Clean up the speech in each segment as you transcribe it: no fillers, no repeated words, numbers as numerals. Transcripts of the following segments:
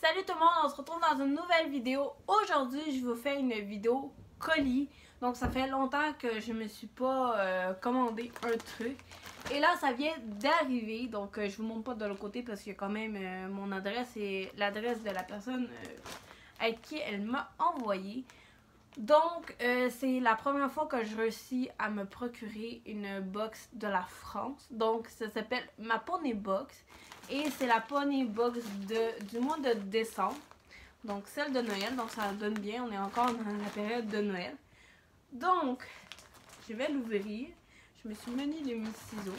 Salut tout le monde, on se retrouve dans une nouvelle vidéo. Aujourd'hui, je vous fais une vidéo colis. Donc ça fait longtemps que je me suis pas commandé un truc. Et là, ça vient d'arriver. Donc je vous montre pas de l'autre côté parce qu'il y a quand même mon adresse et l'adresse de la personne avec qui elle m'a envoyé. Donc c'est la première fois que je réussis à me procurer une box de la France. Donc ça s'appelle ma Pony Box. Et c'est la Pony Box du mois de décembre. Donc celle de Noël. Donc ça donne bien. On est encore dans la période de Noël. Donc je vais l'ouvrir. Je me suis muni de mes ciseaux.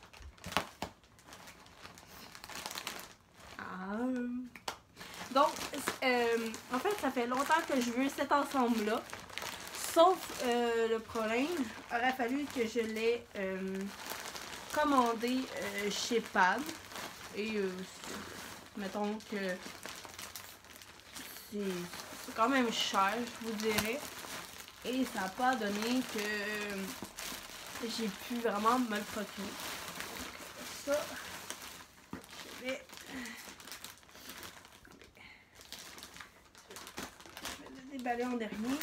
Donc en fait ça fait longtemps que je veux cet ensemble-là. Sauf le problème, il aurait fallu que je l'ai commandé chez Pad. Et mettons que c'est quand même cher, je vous dirais. Et ça n'a pas donné que j'ai pu vraiment me le procurer. Donc, ça, je vais le déballer en dernier.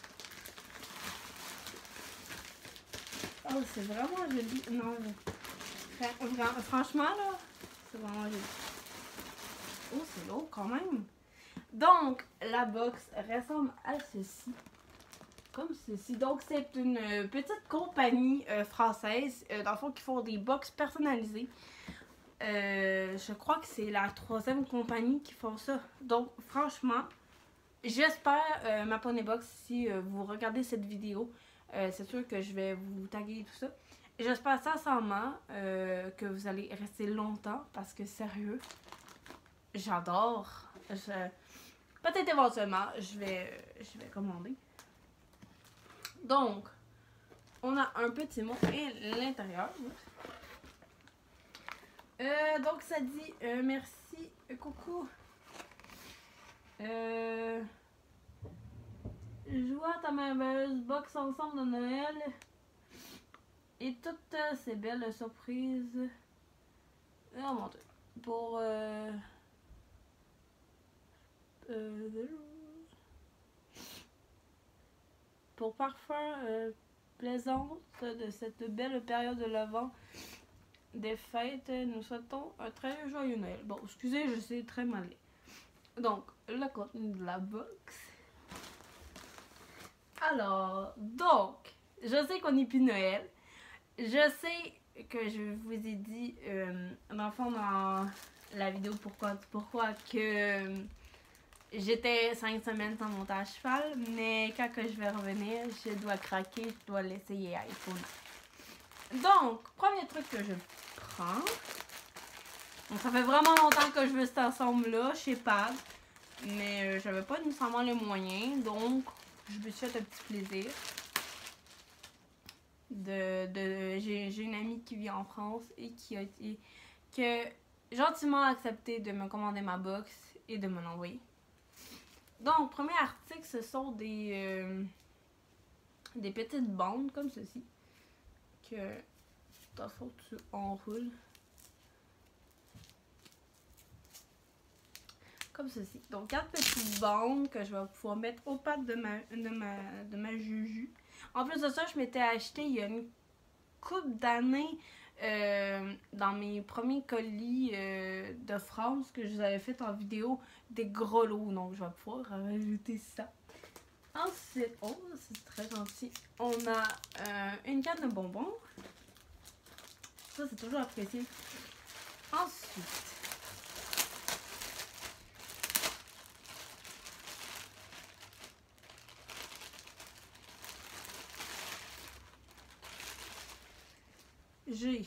Oh, c'est vraiment joli. Non, franchement, là, c'est vraiment joli. Oh, c'est lourd quand même. Donc, la box ressemble à ceci. Comme ceci. Donc, c'est une petite compagnie française, dans le fond, qui font des box personnalisées. Je crois que c'est la 3e compagnie qui font ça. Donc, franchement, j'espère, ma Pony Box, si vous regardez cette vidéo, c'est sûr que je vais vous taguer et tout ça. J'espère sincèrement que vous allez rester longtemps parce que sérieux, j'adore. Peut-être éventuellement, je vais commander. Donc, on a un petit mot à l'intérieur. Donc, ça dit merci, coucou. Joie ta merveilleuse box ensemble de Noël. Et toutes ces belles surprises. Oh mon dieu. Pour parfum plaisant de cette belle période de l'Avent des fêtes, nous souhaitons un très joyeux Noël. Bon, excusez, je sais très mal. Donc, le contenu de la box. Alors, donc, je sais qu'on n'est plus Noël. Je sais que je vous ai dit, dans le fond, dans la vidéo pourquoi que j'étais 5 semaines sans monter à cheval, mais quand que je vais revenir, je dois craquer, je dois l'essayer à iPhone. Donc, premier truc que je prends. Donc, ça fait vraiment longtemps que je veux cet ensemble-là chez Pad, mais j'avais pas nécessairement les moyens, donc je me suis fait un petit plaisir. J'ai une amie qui vit en France et qui a gentiment accepté de me commander ma box et de me l'envoyer. Donc, premier article, ce sont des petites bandes comme ceci que dans le fond tu enroules comme ceci. Donc 4 petites bandes que je vais pouvoir mettre aux pattes de ma Juju. En plus de ça, je m'étais acheté il y a une couple d'années dans mes premiers colis de France que je vous avais fait en vidéo des gros lots. Donc je vais pouvoir rajouter ça. Ensuite, oh c'est très gentil, on a une canne de bonbons. Ça c'est toujours apprécié. Ensuite, j'ai...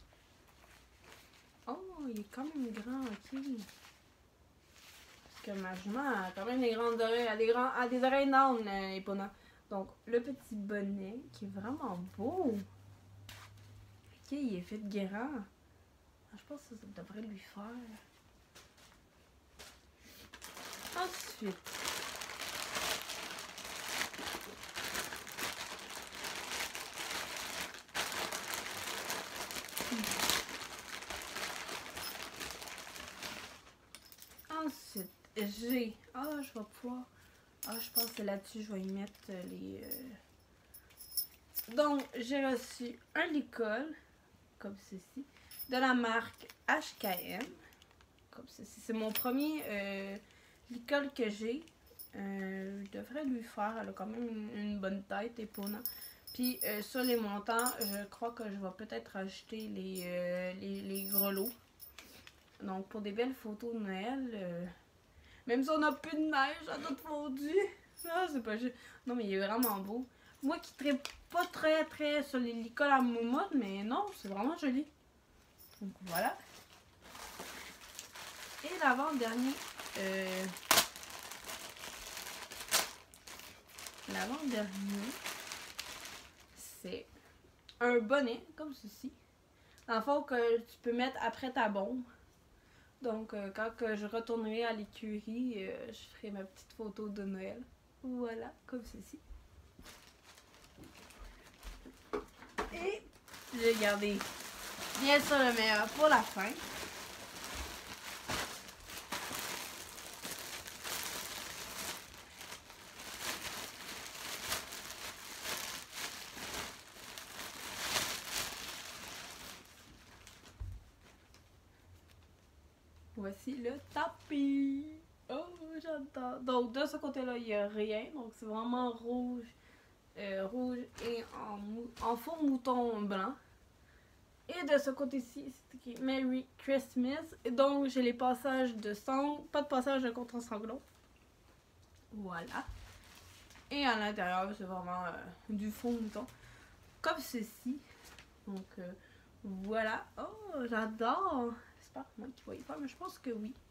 Oh, il est quand même grand, ok. Parce que ma jument a quand même des grandes oreilles, elle a des oreilles énormes, Epona. Donc, le petit bonnet qui est vraiment beau. Ok, il est fait de guérant. Je pense que ça devrait lui faire. Ensuite, j'ai... Ah, je vais pouvoir... Ah, je pense que là-dessus, je vais y mettre les... Donc, j'ai reçu un licol, comme ceci, de la marque HKM, comme ceci. C'est mon premier licol que j'ai. Je devrais lui faire, elle a quand même une bonne tête, Epona. Puis, sur les montants, je crois que je vais peut-être acheter les grelots. Donc, pour des belles photos de Noël... Même si on n'a plus de neige, ça a tout fondu. Ah, c'est pas juste. Non, mais il est vraiment beau. Moi qui ne pas très sur les licoles à moumoute, mais non, c'est vraiment joli. Donc voilà. Et l'avant-dernier. L'avant-dernier, c'est un bonnet, comme ceci. Dans le fond, que tu peux mettre après ta bombe. Donc, quand je retournerai à l'écurie, je ferai ma petite photo de Noël. Voilà, comme ceci. Et j'ai gardé bien sûr le meilleur pour la fin. Voici le tapis. Oh, j'adore. Donc, de ce côté-là, il n'y a rien. Donc, c'est vraiment rouge. Rouge et en faux mouton blanc. Et de ce côté-ci, c'est écrit Merry Christmas. Et donc, j'ai les passages de sang. Pas de passage de contre-sanglot. Voilà. Et à l'intérieur, c'est vraiment du faux mouton. Comme ceci. Donc, voilà. Oh, j'adore. J'espère que moi tu vois y faire, mais je pense que oui.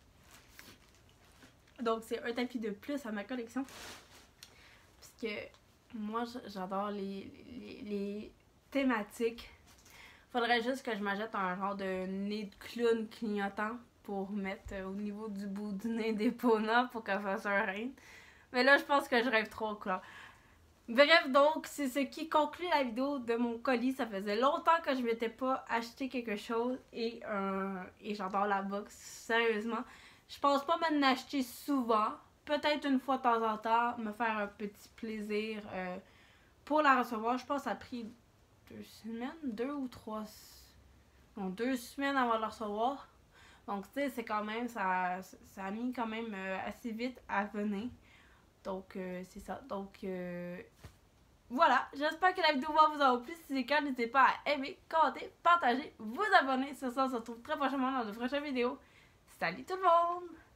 Donc, c'est un tapis de plus à ma collection. Parce que moi, j'adore les thématiques. Faudrait juste que je m'achète un genre de nez de clown clignotant pour mettre au niveau du bout du nez d'Epona pour qu'elle fasse un reine. Mais là, je pense que je rêve trop en couleur. Bref, donc, c'est ce qui conclut la vidéo de mon colis. Ça faisait longtemps que je m'étais pas acheté quelque chose et j'adore la box, sérieusement. Je pense pas m'en acheter souvent. Peut-être une fois de temps en temps, me faire un petit plaisir pour la recevoir. Je pense que ça a pris 2 semaines, 2 ou 3... Non, 2 semaines avant de la recevoir. Donc, tu sais, c'est quand même, ça a mis quand même assez vite à venir. Donc, c'est ça. Donc, voilà. J'espère que la vidéo va vous avoir plu. Si c'est le cas, n'hésitez pas à aimer, commenter, partager, vous abonner. Sur ça, on se retrouve très prochainement dans de prochaines vidéos. Salut tout le monde!